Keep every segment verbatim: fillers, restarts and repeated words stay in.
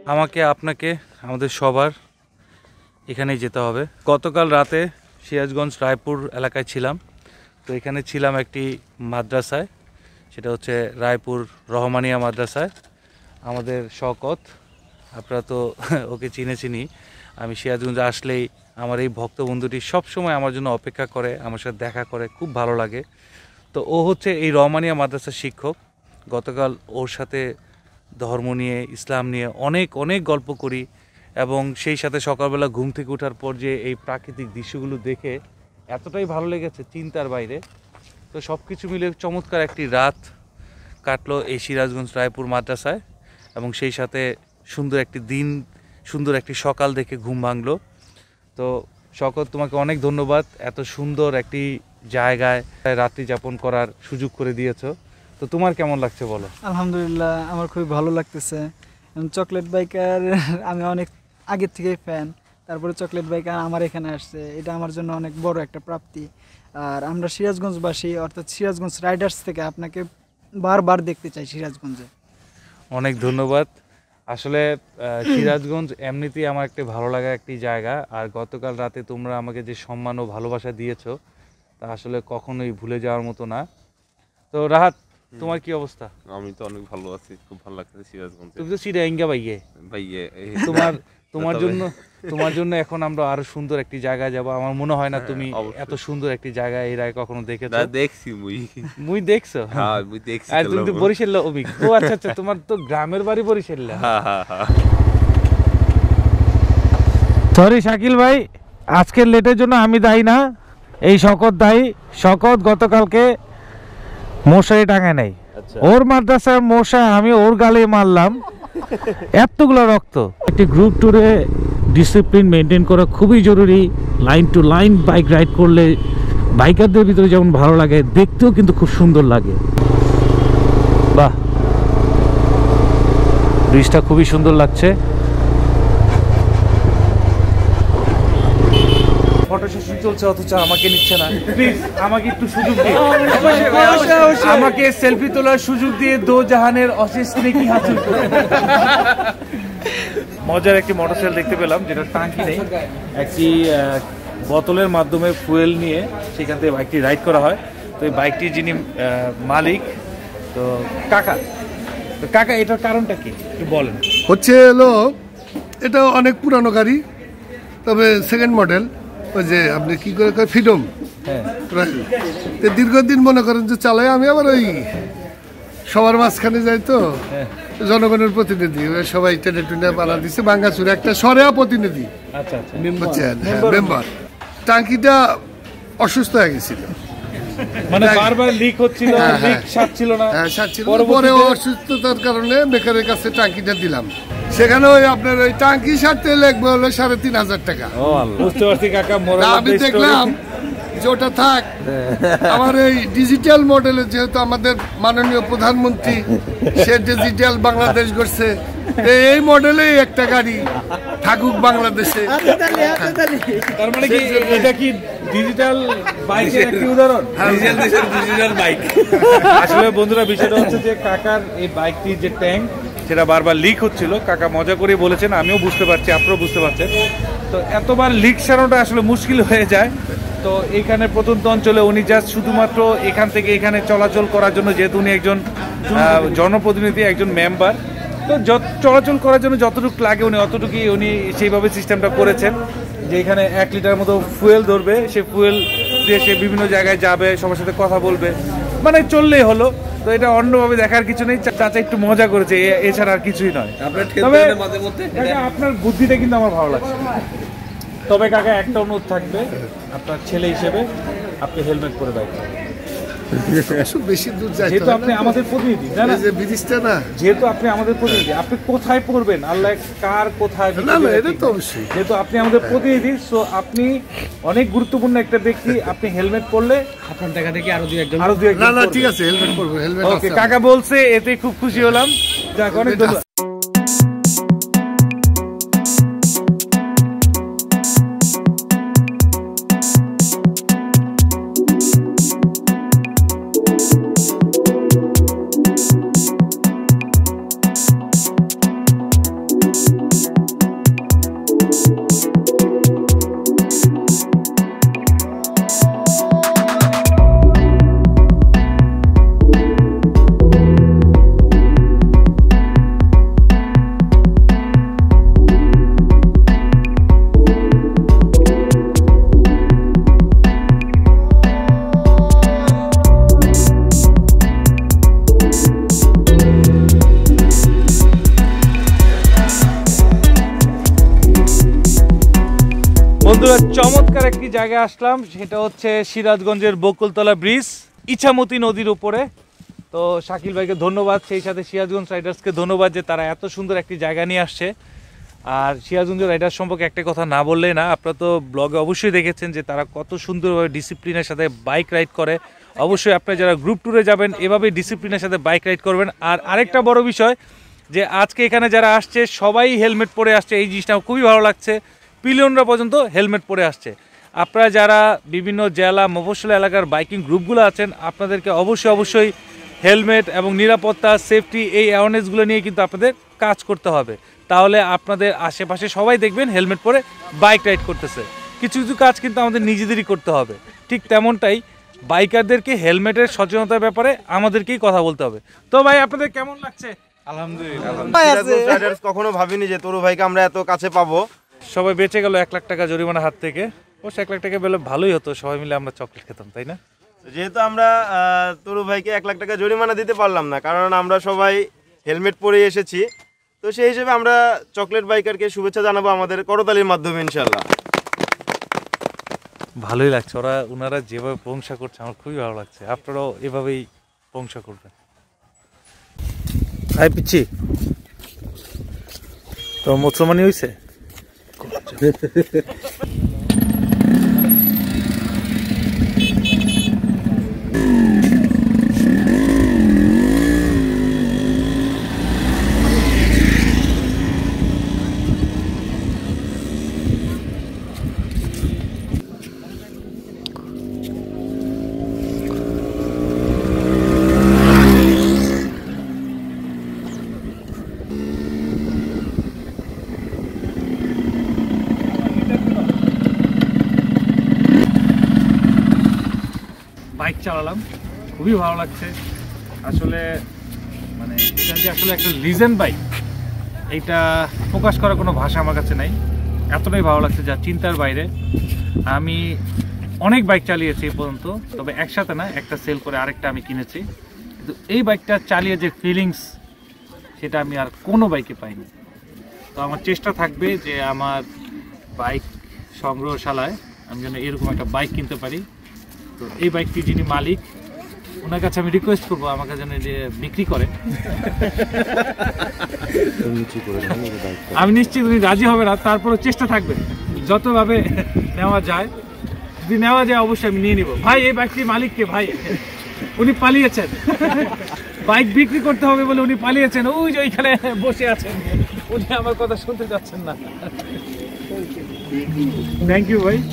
আমাকে আপনাকে আমাদের সবার এখানেই যেতে হবে। গতকাল রাতে সিরাজগঞ্জ রায়পুর এলাকায় ছিলাম, তো এখানে ছিলাম একটি মাদ্রাসায়, সেটা হচ্ছে রায়পুর রহমানিয়া মাদ্রাসায়। আমাদের শওকত, আপনারা তো ওকে চিনে চিনি, আমি সিরাজগঞ্জে আসলেই আমার এই ভক্ত বন্ধুটি সবসময় আমার জন্য অপেক্ষা করে, আমার সাথে দেখা করে, খুব ভালো লাগে। তো ও হচ্ছে এই রহমানিয়া মাদ্রাসার শিক্ষক। গতকাল ওর সাথে ধর্ম নিয়ে, ইসলাম নিয়ে অনেক অনেক গল্প করি, এবং সেই সাথে সকালবেলা ঘুম থেকে ওঠার পর যে এই প্রাকৃতিক দৃশ্যগুলো দেখে এতটাই ভালো লেগেছে চিন্তার বাইরে। তো সব কিছু মিলে চমৎকার একটি রাত কাটলো এই সিরাজগঞ্জ রায়পুর মাদ্রাসায়, এবং সেই সাথে সুন্দর একটি দিন, সুন্দর একটি সকাল দেখে ঘুম ভাঙলো। তো শওকত, তোমাকে অনেক ধন্যবাদ, এত সুন্দর একটি জায়গায় রাত্রি যাপন করার সুযোগ করে দিয়েছো। তো তোমার কেমন লাগছে বলো? আলহামদুলিল্লাহ, আমার খুবই ভালো লাগতেছে। চকলেট বাইকার আমি অনেক আগের থেকে ফ্যান, তারপরে চকলেট বাইকার আমার এখানে আসছে, এটা আমার জন্য অনেক বড় একটা প্রাপ্তি। আর আমরা সিরাজগঞ্জবাসী অর্থাৎ সিরাজগঞ্জ রাইডার্স থেকে আপনাকে বারবার দেখতে চাই সিরাজগঞ্জে। অনেক ধন্যবাদ। আসলে সিরাজগঞ্জ এমনিতেই আমার একটা ভালো লাগা একটি জায়গা, আর গতকাল রাতে তোমরা আমাকে যে সম্মান ও ভালোবাসা দিয়েছো তা আসলে কখনোই ভুলে যাওয়ার মতো না। তো রাহাত, তোমার কি অবস্থা? আমি তো অনেক ভালো আছি, খুব ভালো লাগছে সিরাজগঞ্জে। তুমি তো সিরাঙ্গা ভাইয়ে ভাইয়ে তোমার তোমার জন্য তোমার জন্য এখন আমরা আরো সুন্দর একটি জায়গায় যাব। আমার মনে হয় না তুমি এত সুন্দর একটি জায়গায় এর আগে কখনো দেখেছো। না, দেখছি মুই মুই দেখছো? হ্যাঁ, মুই দেখছি। আর তুমি তো বরিশাল অভিক। ও আচ্ছা আচ্ছা, তোমার তো গ্রামের বাড়ি বরিশাল। হ্যাঁ হ্যাঁ হ্যাঁ। সরি শাকিল ভাই, আজকের লেটের জন্য আমি দায়ী না, এই শওকত দায়ী। শওকত গতকালকে মশারি টাঙায় নাই, ওর মাদ্রাসার মশা আমি ওর গালে মারলাম, এতগুলো রক্ত। একটি গ্রুপ ট্যুরে ডিসিপ্লিন মেনটেন করা খুবই জরুরি। Line to line bike ride করলে বাইকারদের ভিতরে যেমন ভালো লাগে, দেখতেও কিন্তু খুব সুন্দর লাগে। বাহ, ব্রিজটা খুবই সুন্দর লাগছে। ফটো সেশন চলছে অথচ আমাকে নিচ্ছে না। প্লিজ আমাকে একটু সুযোগ দিন, আমাকে সেলফি তোলার সুযোগ দিয়ে দো জাহানের অশেষ নেকি হাসিল করুন। মজার একটি মোটরসাইকেল দেখতে পেলাম, যেটা টাঙ্কি নেই, একটি বোতলের মাধ্যমে ফুয়েল নিয়ে সেখান থেকে বাইকটি রাইড করা হয়। তো এই বাইকটির যিনি মালিক, তো কাকা, তো কাকা এটার কারণটা কি একটু বলেন? হচ্ছে হলো, এটা অনেক পুরানো গাড়ি, তবে সেকেন্ড মডেল, ওই যে আপনি কি করে ফ্রিডম, হ্যাঁ, দীর্ঘদিন মনে করেন যে চালাই। আমি আবার ওই সবার মাঝখানে যাই, তো জনগণের প্রতিনিধি, সবাই টেনে টুনে বানা দিচ্ছে। বাঙ্গাচুরে একটা সরেয়া প্রতিনিধি, আচ্ছা আচ্ছা, মেম্বার। টাঙ্কিটা অসুস্থ হয়ে গেছিল, মানে বারবার লিক হচ্ছিল, লিক সারছিল না। হ্যাঁ, সারছিল। পরে অসুস্থতার কারণে মেকারের কাছে টাঙ্কিটা দিলাম। সেখানে ওই আপনার ওই টাঙ্কি সারতে লাগবে হলো সাড়ে তিন হাজার টাকা। বুঝতে পারছি কাকা। আমি দেখলাম যে ওটা থাক, আমার এই ডিজিটাল মডেলের, যেহেতু আমাদের মাননীয় প্রধানমন্ত্রী সে ডিজিটাল বাংলাদেশ করছে, এই মডেলে একটা গাড়ি থাকুক বাংলাদেশে। তার মানে কি এটা কি ডিজিটাল বাইকের একটি উদাহরণ? Digital bike. আসলে বন্ধুরা, বিষয়টা হচ্ছে যে কাকার এই বাইকটির যে ট্যাঙ্ক, সেটা বারবার লিক হচ্ছিল। কাকা মজা করে বলেছেন, আমিও বুঝতে পারছি, আপনারাও বুঝতে পারছেন। তো এতবার লিক সারানোটা আসলে মুশকিল হয়ে যায়। তো এইখানে প্রত্যন্ত অঞ্চলে উনি জাস্ট শুধুমাত্র এখান থেকে এখানে চলাচল করার জন্য, যেহেতু উনি একজন জনপ্রতিনিধি, একজন মেম্বার, তো চলাচল করার জন্য যতটুকু লাগে উনি অতটুকুই উনি সেইভাবে সিস্টেমটা করেছেন, যে এখানে এক লিটার মতো ফুয়েল ধরবে, সে ফুয়েল দিয়ে সে বিভিন্ন জায়গায় যাবে, সবার সাথে কথা বলবে, মানে চললেই হলো। তো এটা অন্যভাবে দেখার কিছু নেই, চাচা একটু মজা করেছে, এছাড়া আর কিছুই নয়। তবে আপনার বুদ্ধিটা কিন্তু আমার ভালো লাগছে। তবে কাকা একটা অনুরোধ থাকবে, আপনার ছেলে হিসেবে আপনি হেলমেট পরে বাইক চালাবেন। বেশি দূর যাই, যেহেতু আপনি আমাদের প্রতিনিধি, না না, যেহেতু আপনি আমাদের প্রতিনিধি, আপনি কোথায় পড়বেন, আল্লাহ কার কোথায়, যেহেতু আপনি আমাদের প্রতিনিধি, সো আপনি অনেক গুরুত্বপূর্ণ একটা ব্যক্তি, আপনি হেলমেট পরলে আপনার দেখা দেখি আরো দুই একজন আরো দুই একজন। না না, ঠিক আছে, হেলমেট পরবো। হেলমেট ওকে, কাকা বলছে, এতে খুব খুশি হলাম। যাক, অনেক ধন্যবাদ। you চমৎকার একটি জায়গায় আসলাম, সেটা হচ্ছে সিরাজগঞ্জের বকুলতলা ব্রিজ, ইছামতি নদীর উপরে। তো শাকিল ভাইকে ধন্যবাদ, সেই সাথে সিরাজগঞ্জ রাইডার্সকে ধন্যবাদ যে তারা এত সুন্দর একটি জায়গা নিয়ে আসছে। আর সিরাজগঞ্জ রাইডার্স সম্পর্কে একটা কথা না বললেই না, আপনারা তো ব্লগে অবশ্যই দেখেছেন যে তারা কত সুন্দরভাবে ডিসিপ্লিনের সাথে বাইক রাইড করে। অবশ্যই আপনারা যারা গ্রুপ ট্যুরে যাবেন এভাবেই ডিসিপ্লিনের সাথে বাইক রাইড করবেন। আর আরেকটা বড় বিষয় যে আজকে এখানে যারা আসছে সবাই হেলমেট পরে আসছে, এই জিনিসটা খুবই ভালো লাগছে। পিলিয়নরা পর্যন্ত হেলমেট পরে আসছে। আপনারা যারা বিভিন্ন জেলা মফস্বল এলাকার বাইকিং গ্রুপগুলো আছেন, আপনাদেরকে অবশ্যই অবশ্যই হেলমেট এবং নিরাপত্তা, সেফটি, এই অ্যাওয়ারনেসগুলো নিয়ে কিন্তু আপনাদের কাজ করতে হবে। তাহলে আপনাদের আশেপাশে সবাই দেখবেন হেলমেট পরে বাইক রাইড করতেছে। কিছু কিছু কাজ কিন্তু আমাদের নিজেদেরই করতে হবে। ঠিক তেমনটাই বাইকারদেরকে হেলমেটের সচেতনতার ব্যাপারে আমাদেরকেই কথা বলতে হবে। তো ভাই আপনাদের কেমন লাগছে? আলহামদুলিল্লাহ, কখনো ভাবিনি যে তরু ভাইকে আমরা এত কাছে পাবো। সবাই বেঁচে গেল এক লাখ টাকা জরিমানা হাত থেকে। অবশ্য এক লাখ টাকা পেলে ভালোই হতো, সবাই মিলে আমরা চকলেট খেতাম, তাই না? যেহেতু আমরা তরু ভাইকে এক লাখ টাকা জরিমানা দিতে পারলাম না, কারণ আমরা সবাই হেলমেট পরে এসেছি, তো সেই হিসেবে আমরা চকলেট বাইকারকে শুভেচ্ছা জানাবো আমাদের করতালির মাধ্যমে ইনশাল্লাহ। ভালোই লাগছে, ওরা ওনারা যেভাবে প্রশংসা করছে আমার খুবই ভালো লাগছে। আপনারাও এভাবেই প্রশংসা করবেন। হাই পিচ্ছি, তো মুসলমানি হয়েছে? বাইক চালালাম, খুবই ভালো লাগছে। আসলে মানে এটা যে আসলে একটা লিজেন্ড বাইক, এইটা প্রকাশ করার কোনো ভাষা আমার কাছে নাই। এতটাই ভালো লাগছে যা চিন্তার বাইরে। আমি অনেক বাইক চালিয়েছি এই পর্যন্ত, তবে একসাথে না, একটা সেল করে আরেকটা আমি কিনেছি, কিন্তু এই বাইকটা চালিয়ে যে ফিলিংস সেটা আমি আর কোনো বাইকে পাইনি। তো আমার চেষ্টা থাকবে যে আমার বাইক সংগ্রহশালায় আমি যেন এরকম একটা বাইক কিনতে পারি। তো এই বাইকটি যিনি মালিক, ওনার কাছে আমি রিকোয়েস্ট করবো আমাকে যেন বিক্রি করে। আমি নিশ্চিত উনি রাজি হবে না, তারপরে চেষ্টা থাকবে যতভাবে নেওয়া যায়। যদি নেওয়া যায় অবশ্যই আমি নিয়ে নিব। ভাই এই বাইকটির মালিককে, ভাই উনি পালিয়েছেন, বাইক বিক্রি করতে হবে বলে উনি পালিয়েছেন, ওই যে ওইখানে বসে আছেন, উনি আমার কথা শুনতে যাচ্ছেন না। থ্যাংক ইউ ভাই।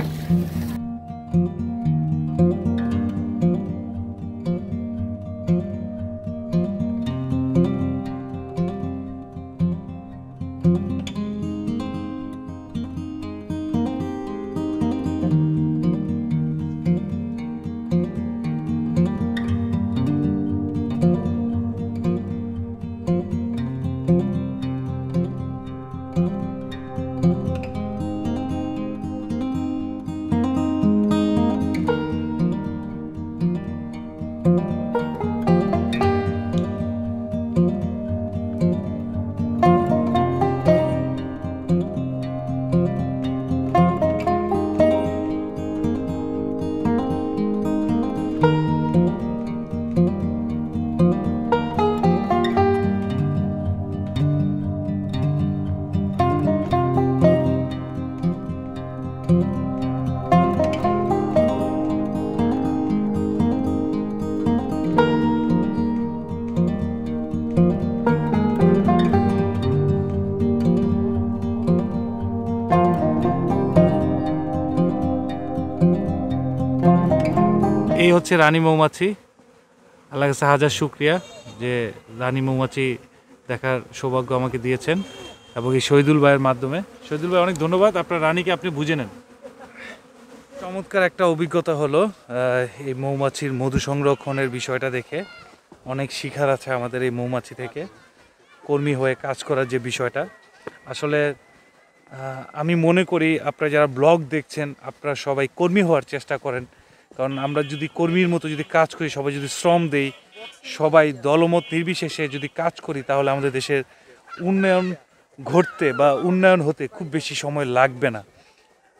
এই হচ্ছে রানী মৌমাছি। আল্লাহর কাছে হাজার শুকরিয়া যে রানী মৌমাছি দেখার সৌভাগ্য আমাকে দিয়েছেন, এবং এই শহীদুল ভাইয়ের মাধ্যমে। শহীদুল ভাই অনেক ধন্যবাদ, আপনার রানীকে আপনি বুঝে নেন। চমৎকার একটা অভিজ্ঞতা হলো এই মৌমাছির মধু সংরক্ষণের বিষয়টা দেখে। অনেক শিখার আছে আমাদের এই মৌমাছি থেকে, কর্মী হয়ে কাজ করার যে বিষয়টা। আসলে আমি মনে করি আপনারা যারা ব্লগ দেখছেন আপনারা সবাই কর্মী হওয়ার চেষ্টা করেন, কারণ আমরা যদি কর্মীর মতো যদি কাজ করি, সবাই যদি শ্রম দেই, সবাই দলমত নির্বিশেষে যদি কাজ করি, তাহলে আমাদের দেশের উন্নয়ন ঘটতে বা উন্নয়ন হতে খুব বেশি সময় লাগবে না।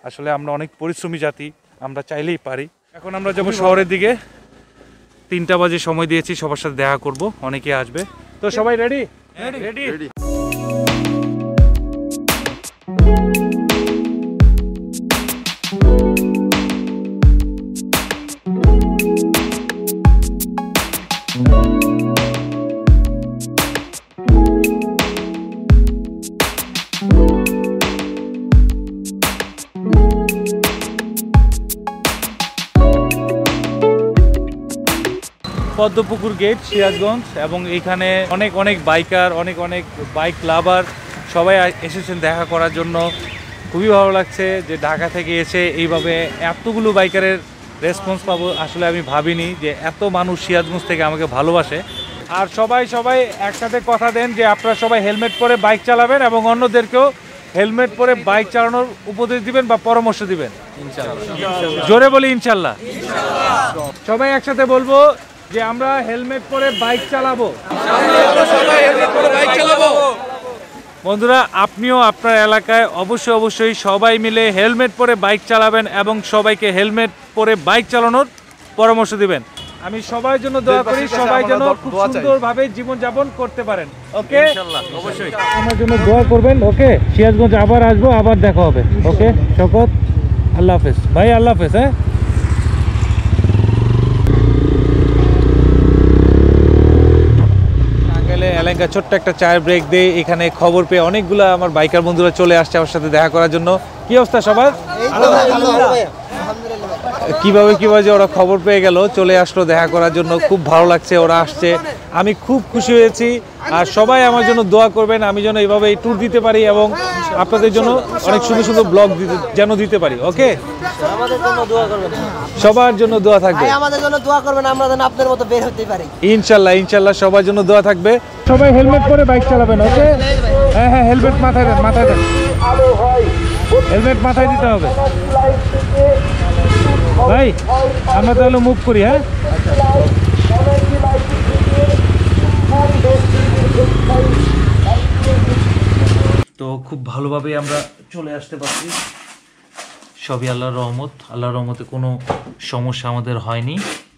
আসলে আমরা অনেক পরিশ্রমী জাতি, আমরা চাইলেই পারি। এখন আমরা যাবো শহরের দিকে, তিনটা বাজে সময় দিয়েছি, সবার সাথে দেখা করব, অনেকে আসবে। তো সবাই ready ready ready Padmapukur gate, Sirajganj, এবং এইখানে অনেক অনেক বাইকার, অনেক অনেক বাইক লাভার সবাই এসেছেন দেখা করার জন্য। খুবই ভালো লাগছে যে ঢাকা থেকে এসে এইভাবে এতগুলো বাইকারের রেসপন্স পাবো, আসলে আমি ভাবিনি যে এত মানুষ সিরাজগঞ্জ থেকে আমাকে ভালোবাসে। আর সবাই সবাই একসাথে কথা দেন যে আপনারা সবাই হেলমেট পরে বাইক চালাবেন এবং অন্যদেরকেও হেলমেট পরে বাইক চালানোর উপদেশ দিবেন বা পরামর্শ দিবেন ইনশাআল্লাহ। জোরে বলি ইনশাআল্লাহ। সবাই একসাথে বলবো যে আমরা হেলমেট পরে বাইক চালাবো। বন্ধুরা, আপনিও আপনার এলাকায় অবশ্যই অবশ্যই সবাই মিলে হেলমেট পরে বাইক চালাবেন এবং সবাইকে হেলমেট পরে বাইক চালানোর পরামর্শ দিবেন। আমি সবার জন্য দোয়া করি, সবাই যেন খুব সুন্দরভাবে জীবনযাপন করতে পারেন। ওকে, অবশ্যই আমার জন্য দোয়া করবেন। ওকে, সিরাজগঞ্জ আবার আসবো, আবার দেখা হবে। ওকে শকত, আল্লাহ হাফেজ ভাই, আল্লাহ হাফেজ। হ্যাঁ, এলাকা ছোট্ট একটা চায়ের ব্রেক দেই। এখানে খবর পেয়ে অনেকগুলো আমার বাইকার বন্ধুরা চলে আসছে আমার সাথে দেখা করার জন্য। কি অবস্থা সবার? কিভাবে কিভাবে যে ওরা খবর পেয়ে গেল, চলে আসলো দেখা করার জন্য, খুব ভালো লাগছে ওরা আসছে, আমি খুব খুশি হয়েছি। আর সবাই আমার জন্য দোয়া করবেন, আমি যেন এইভাবে ট্যুর দিতে পারি এবং আপনাদের জন্য অনেক সুন্দর সুন্দর ব্লগ যেন দিতে পারি। ওকে, আমাদের জন্য দোয়া করবেন, সবার জন্য দোয়া থাকবে, আমাদের জন্য দোয়া করবেন, আমরা যেন আপনার মতো বের হতে পারি ইনশাল্লাহ। ইনশাল্লাহ সবার জন্য দোয়া থাকবে। সবাই হেলমেট পরে বাইক চালাবেন। ওকে, হ্যাঁ হ্যাঁ, হেলমেট মাথায় দেন, মাথায় দেন, হেলমেট মাথায় দিতে হবে ভাই। আমরা তাহলে মুভ করি। হ্যাঁ, তো খুব ভালোভাবে আমরা চলে আসতে পারছি, সবই আল্লাহর রহমত। আল্লাহর রহমতে কোনো সমস্যা আমাদের হয়নি।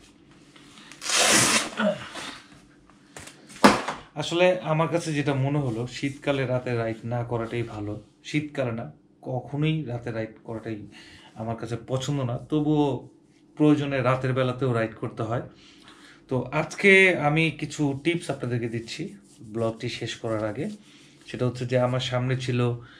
আসলে আমার কাছে যেটা মনে হলো, শীতকালে রাতে রাইড না করাটাই ভালো। শীতকালে না, কখনোই রাতে রাইড করাটাই আমার কাছে পছন্দ না, তবুও প্রয়োজনে রাতের বেলাতেও রাইড করতে হয়। তো আজকে আমি কিছু টিপস আপনাদেরকে দিচ্ছি ব্লগটি শেষ করার আগে। সেটা হচ্ছে যে আমার সামনে ছিল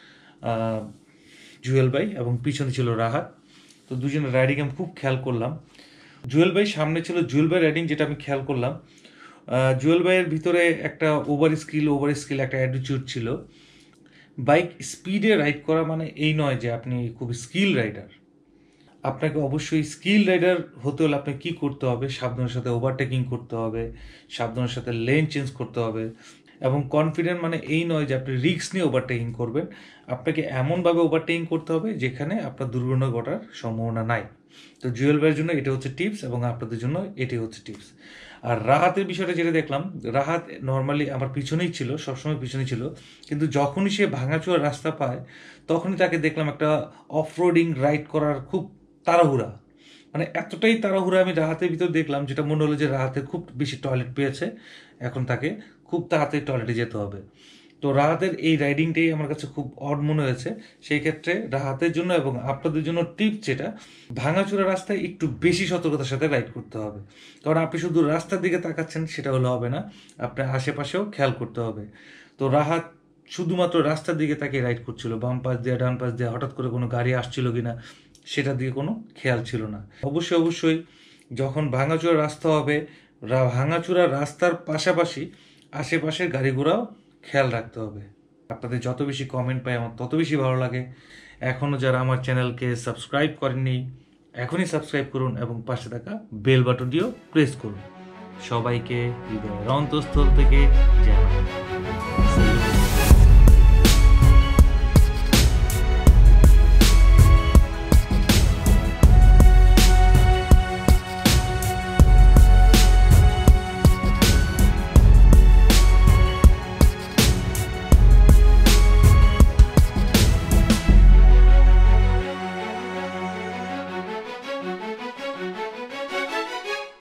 জুয়েল ভাই এবং পিছনে ছিল রাহাত। তো দুজনের রাইডিং আমি খুব খেয়াল করলাম। জুয়েল ভাই সামনে ছিল, জুয়েল ভাই রাইডিং যেটা আমি খেয়াল করলাম, জুয়েল ভাইয়ের ভিতরে একটা ওভার স্কিল ওভার স্কিল একটা অ্যাটিটিউড ছিল। বাইক স্পিডে রাইড করা মানে এই নয় যে আপনি খুব স্কিল রাইডার। আপনাকে অবশ্যই স্কিল রাইডার হতে হলে আপনাকে কী করতে হবে, সাবধানের সাথে ওভারটেকিং করতে হবে, সাবধানের সাথে লেন চেঞ্জ করতে হবে। এবং কনফিডেন্ট মানে এই নয় যে আপনি রিস্ক নিয়ে ওভারটেকিং করবেন, আপনাকে এমনভাবে ওভারটেকিং করতে হবে যেখানে আপনার দুর্ঘটনা ঘটার সম্ভাবনা নাই। তো জুয়েল ভাইয়ের জন্য এটা হচ্ছে টিপস এবং আপনাদের জন্য এটি হচ্ছে টিপস। আর রাহাতের বিষয়টা যেটা দেখলাম, রাহাত নর্মালি আমার পিছনেই ছিল, সবসময় পিছনেই ছিল, কিন্তু যখনই সে ভাঙাচোরা রাস্তা পায় তখনই তাকে দেখলাম একটা অফ রোডিং রাইড করার খুব তাড়াহুড়া, মানে এতটাই তাড়াহুড়া আমি রাহাতের ভিতর দেখলাম, যেটা মনে হলো যে রাহাতে খুব বেশি টয়লেট পেয়েছে, এখন তাকে খুব তাড়াতাড়ি টয়লেটে যেতে হবে। তো রাহাতের এই রাইডিংটাই আমার কাছে খুব অড মনে হয়েছে। সেই ক্ষেত্রে রাহাতের জন্য এবং আপনাদের জন্য টিপ যেটা, ভাঙাচোরা রাস্তায় একটু বেশি সতর্কতার সাথে রাইড করতে হবে। কারণ আপনি শুধু রাস্তার দিকে তাকাচ্ছেন সেটা হলে হবে না, আপনার আশেপাশেও খেয়াল করতে হবে। তো রাহাত শুধুমাত্র রাস্তার দিকে তাকে রাইড করছিল, বাম পাশ দিয়ে ডান পাশ দিয়ে হঠাৎ করে কোনো গাড়ি আসছিল কিনা সেটার দিকে কোনো খেয়াল ছিল না। অবশ্যই অবশ্যই যখন ভাঙাচোরা রাস্তা হবে, ভাঙাচোরা রাস্তার পাশাপাশি আশেপাশের গাড়ি ঘোড়াও খেয়াল রাখতে হবে। আপনাদের যত বেশি কমেন্ট পাই আমার তত বেশি ভালো লাগে। এখনও যারা আমার চ্যানেলকে সাবস্ক্রাইব করেননি এখনই সাবস্ক্রাইব করুন এবং পাশে থাকা বেল বাটনটিও প্রেস করুন। সবাইকে হৃদয়ের অন্তঃস্থল থেকে জয়।